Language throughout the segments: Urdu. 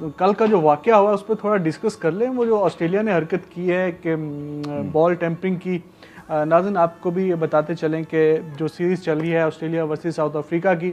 کل کا جو واقعہ ہوا اس پہ تھوڑا ڈسکس کر لیں. وہ جو آسٹریلیا نے حرکت کی ہے کہ بال ٹیمپرنگ کی, ناظرین آپ کو بھی یہ بتاتے چلیں کہ جو سیریز چل رہی ہے آسٹریلیا ورسز ساؤتھ افریقہ کی,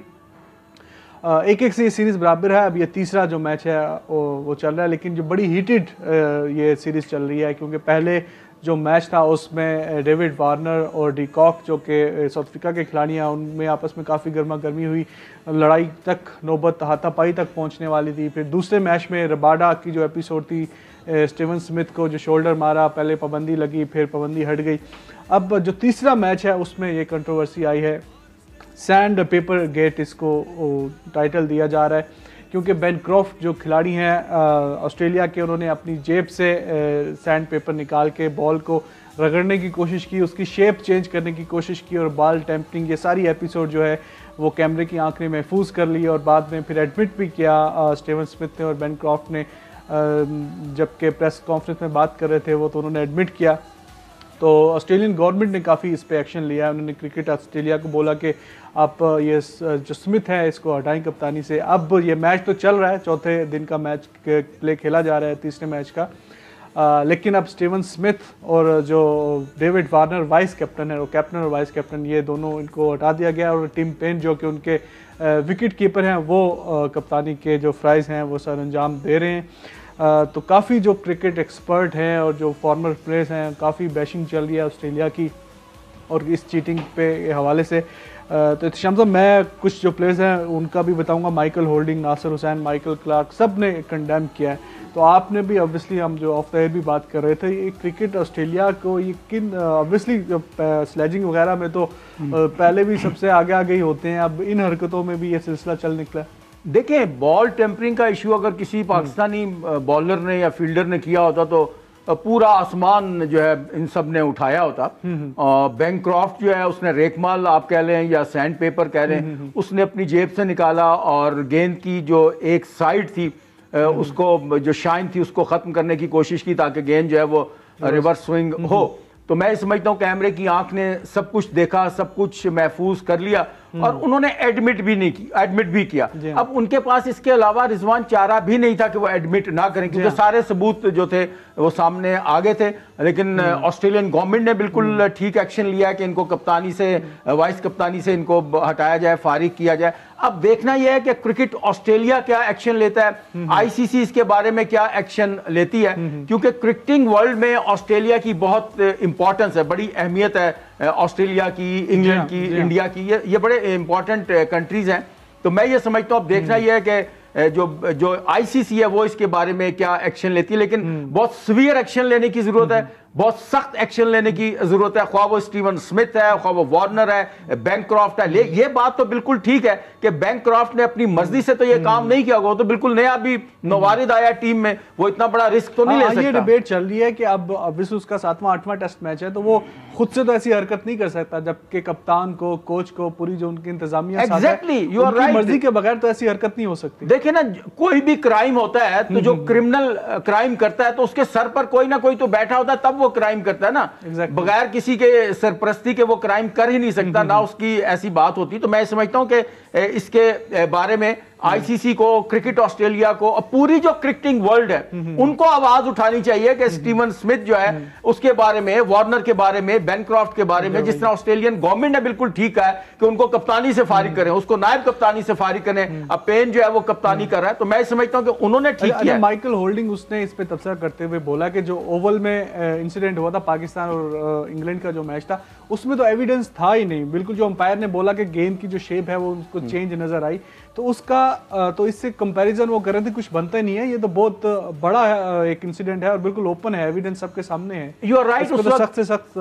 1-1 سے یہ سیریز برابر ہے. اب یہ تیسرا جو میچ ہے وہ چل رہا ہے, لیکن جو بڑی ہیٹڈ یہ سیریز چل رہی ہے کیونکہ پہلے جو میچ تھا اس میں ڈیوڈ وارنر اور ڈی کاک جو کہ ساؤتھ افریقہ کے کھلاڑی ہیں ان میں آپس میں کافی گرما گرمی ہوئی, لڑائی تک نوبت ہاتھا پائی تک پہنچنے والی تھی. پھر دوسرے میچ میں رباڈا کی جو ایپیسوڈ تھی, اسٹیون سمتھ کو جو شولڈر مارا, پہلے پابندی لگی پھر پابندی ہٹ گئی. اب جو تیسرا میچ ہے اس میں یہ کنٹروورسی آئی ہے, سینڈ پیپر گیٹ اس کو ٹائٹل دیا جا رہا ہے کیونکہ بین کرافٹ جو کھلاڑی ہیں آسٹریلیا کے, انہوں نے اپنی جیب سے سینڈ پیپر نکال کے بال کو رگڑنے کی کوشش کی, اس کی شیپ چینج کرنے کی کوشش کی اور بال ٹیمپرنگ یہ ساری ایپیسوڈ جو ہے وہ کیمرے کی آنکھ نے محفوظ کر لی اور بعد میں پھر ایڈمٹ بھی کیا اسٹیون سمتھ نے اور بین کرافٹ نے. جبکہ پریس کانفرنس میں بات کر رہے تھے وہ تو انہوں نے ایڈمٹ کیا. تو آسٹریلین گورنمنٹ نے کافی اس پہ ایکشن لیا ہے. انہوں نے کرکٹ آسٹریلیا کو بولا کہ آپ یہ جو سمتھ ہے اس کو ہٹائیں کپتانی سے. اب یہ میچ تو چل رہا ہے, چوتھے دن کا میچ پلے کھیلا جا رہا ہے تیسرے میچ کا, لیکن اب اسٹیون سمتھ اور جو ڈیوڈ وارنر وائس کیپٹن ہے, وہ کیپٹن اور وائس کیپٹن, یہ دونوں ان کو ہٹا دیا گیا اور ٹم پین جو کہ ان کے وکٹ کیپر ہیں وہ کپتانی کے جو فرائض ہیں وہ سر انجام دے رہے ہیں. تو کافی جو کرکٹ ایکسپرٹ ہیں اور جو فارمر پلیئرز ہیں کافی بیشنگ چل رہی ہے آسٹریلیا کی اور اس چیٹنگ پہ حوالے سے. تو احتشام صاحب میں کچھ جو پلیئرز ہیں ان کا بھی بتاؤں گا, Michael Holding, Nasser Hussain, Michael Clarke, سب نے کنڈیم کیا ہے. تو آپ نے بھی obviously ہم جو آف دا ایئر بھی بات کر رہے تھے, یہ کرکٹ آسٹریلیا کو یہ کن obviously سلیجنگ وغیرہ میں تو پہلے بھی سب سے آگے آگے ہی ہوتے ہیں, اب ان حرکتوں میں بھی یہ سلسلہ چل نکلا ہے. دیکھیں بال ٹیمپرنگ کا ایشو اگر کسی پاکستانی بالر نے یا فیلڈر نے کیا ہوتا تو پورا آسمان جو ہے ان سب نے اٹھایا ہوتا. بین کرافٹ جو ہے اس نے ریک مال آپ کہہ لیں یا سینڈ پیپر کہہ لیں, اس نے اپنی جیب سے نکالا اور گیند کی جو ایک سائڈ تھی اس کو جو شائن تھی اس کو ختم کرنے کی کوشش کی تاکہ گیند جو ہے وہ ریورس سوئنگ ہو. تو میں سمجھتا ہوں کیمرے کی آنکھ نے سب کچھ دیکھا, سب کچھ محفوظ کر لیا اور انہوں نے ایڈمٹ بھی کیا. اب ان کے پاس اس کے علاوہ رضوان چارہ بھی نہیں تھا کہ وہ ایڈمٹ نہ کریں کیونکہ سارے ثبوت جو تھے وہ سامنے آگے تھے. لیکن آسٹریلین گورنمنٹ نے بالکل ٹھیک ایکشن لیا کہ ان کو کپتانی سے, وائس کپتانی سے ان کو ہٹایا جائے, فارغ کیا جائے. اب دیکھنا یہ ہے کہ کرکٹ آسٹریلیا کیا ایکشن لیتا ہے, آئی سی سی اس کے بارے میں کیا ایکشن لیتی ہے, کیونکہ کرکٹنگ ورلڈ میں آسٹریلیا کی بہت امپورٹنس ہے, بڑی اہمیت ہے. آسٹریلیا کی, انگلینڈ کی, انڈیا کی, یہ بڑے امپورٹنٹ کنٹریز ہیں. تو میں یہ سمجھتا ہوں اب دیکھنا یہ ہے کہ جو آئی سی سی ہے وہ اس کے بارے میں کیا ایکشن لیتی ہے. لیکن بہت سویئر ایکشن لینے کی ضرورت ہے, بہت سخت ایکشن لینے کی ضرورت ہے, خواہ وہ اسٹیون سمتھ ہے, خواہ وہ وارنر ہے, بین کرافٹ ہے. یہ بات تو بالکل ٹھیک ہے کہ بین کرافٹ نے اپنی مرضی سے تو یہ کام نہیں کیا ہوگا, تو بالکل نیا بھی نوارد آیا ٹیم میں, وہ اتنا بڑا رسک تو نہیں لے سکتا. یہ ڈیبیٹ چل رہی ہے کہ اب اس کا 7واں-8واں ٹیسٹ میچ ہے تو وہ خود سے تو ایسی حرکت نہیں کر سکتا, جبکہ کپتان کو, کوچ کو, پوری جو ان کی انتظامیہ ان کی مرضی کے بغیر تو ایسی حرکت نہیں ہو سکتی. دیکھیں نا, کوئی بھی کرائم ہوتا ہے تو جو کرمنل کرائم کرتا ہے تو اس کے سر پر کوئی نہ کوئی تو بیٹھا ہوتا ہے تب وہ کرائم کرتا ہے نا, بغیر کسی کے سرپرستی کے وہ کرائم کر ہی نہیں سکتا, نہ اس کی ایسی بات ہوتی. تو میں سمجھتا ہوں کہ اس کے بارے میں آئی سی سی کو, کرکٹ آسٹریلیا کو اور پوری جو کرکٹنگ ورلڈ ہے ان کو آواز اٹھانی چاہیے کہ اسٹیون سمتھ جو ہے اس کے بارے میں, وارنر کے بارے میں, بین کرافٹ کے بارے میں, جس طرح آسٹریلین گورنمنٹ نے بالکل ٹھیک کہا ہے کہ ان کو کپتانی سے فارغ کریں, اس کو نائب کپتانی سے فارغ کریں. اب پین جو ہے وہ کپتانی کر رہا ہے, تو میں سمجھتا ہوں کہ انہوں نے ٹھیک کیا. مائیکل ہولڈنگ اس نے اس پہ تبصرہ کرتے ہوئے بولا کہ جو اوول میں انسیڈنٹ ہوا تھا پاکستان اور انگلینڈ کا جو میچ تھا اس میں تو ایویڈنس تھا ہی نہیں, بالکل جو امپائر نے بولا کہ گیند کی جو شیپ ہے وہ اس کو چینج نظر آئی, تو اس کا تو اس سے کمپیریزن وہ کر رہے تھے, کچھ بنتا ہی نہیں ہے. یہ تو بہت بڑا ایک انسیڈنٹ ہے اور بالکل اوپن ہے, ایویڈنس سب کے سامنے ہے. یو آر رائٹ, سخت سے سخت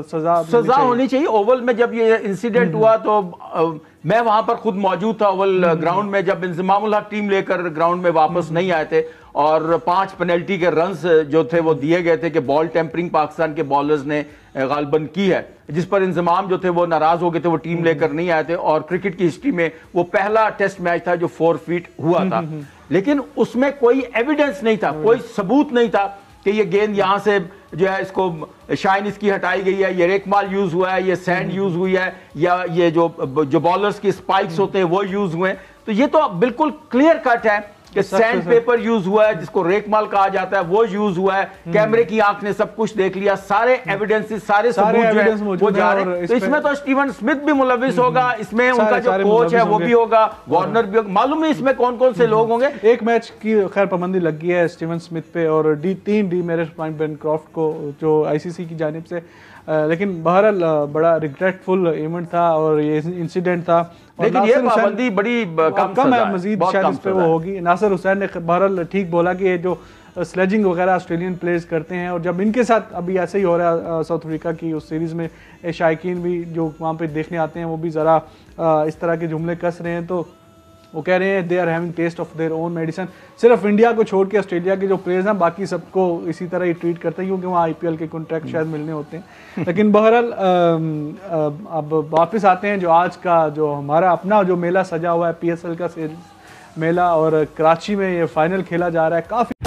سزا ہونی چاہیے. اوول میں جب یہ انسیڈنٹ ہوا تو میں وہاں پر خود موجود تھا اوول گراؤنڈ میں, جب انضمام الحق ٹیم لے کر گراؤنڈ میں واپس نہیں آئے تھے اور 5 پینلٹی کے رنز جو تھے وہ دیے گئے تھے کہ بال ٹیمپرنگ پاکستان کے بالرز نے غالباً کی ہے, جس پر انضمام جو تھے وہ ناراض ہو گئے تھے, وہ ٹیم لے کر نہیں آئے تھے. اور کرکٹ کی ہسٹری میں وہ پہلا ٹیسٹ میچ تھا جو 4 فیٹ ہوا تھا, لیکن اس میں کوئی ایویڈنس نہیں تھا, کوئی ثبوت نہیں تھا کہ یہ گیند یہاں سے جو ہے اس کو شائن اس کی ہٹائی گئی ہے, یہ ریک مال یوز ہوا ہے, یہ سینڈ یوز ہوئی ہے, یا یہ جو بالرز کی سپائکس ہوتے ہیں وہ یوز ہوئے ہیں. تو یہ تو بالکل کلیئر کٹ ہے کہ سینڈ پیپر یوز ہوا ہے جس کو ریک مال کہا جاتا ہے وہ یوز ہوا ہے, کیمرے کی آنکھ نے سب کچھ دیکھ لیا, سارے ایویڈنسز سارے ثبوت جو ہے وہ جا رہے ہیں. تو اس میں تو اسٹیون اسمتھ بھی ملوث ہوگا, اس میں ان کا جو کوچ ہے وہ بھی ہوگا, وارنر بھی ہوگا, معلوم ہے اس میں کون کون سے لوگ ہوں گے. ایک میچ کی خیر پابندی لگ گئی ہے اسٹیون اسمتھ پہ اور تین ڈی میرٹ بینکرافٹ کو جو آئی سی سی کی جانب سے, لیکن بہرحال بڑا ریگریٹ فل ایونٹ تھا اور یہ انسیڈنٹ تھا. لیکن یہ پابندی بڑی کم ہے, مزید شاید اس پہ وہ ہوگی. ناصر حسین نے بہرحال ٹھیک بولا کہ یہ جو سلیجنگ وغیرہ آسٹریلین پلیئرز کرتے ہیں, اور جب ان کے ساتھ ابھی ایسے ہی ہو رہا ہے ساؤتھ افریقہ کی اس سیریز میں, شائقین بھی جو وہاں پہ دیکھنے آتے ہیں وہ بھی ذرا اس طرح کے جملے کس رہے ہیں, تو وہ کہہ رہے ہیں they are having taste of their own medicine. صرف انڈیا کو چھوڑ کے آسٹریلیا کے جو پلیئرز ہیں باقی سب کو اسی طرح ہی ٹریٹ کرتے ہیں کیونکہ وہاں آئی پی ایل کے کنٹریکٹ شاید ملنے ہوتے ہیں. لیکن بہرحال اب واپس آتے ہیں جو آج کا جو ہمارا اپنا جو میلہ سجا ہوا ہے پی ایس ایل کا میلہ, اور کراچی میں یہ فائنل کھیلا جا رہا ہے. کافی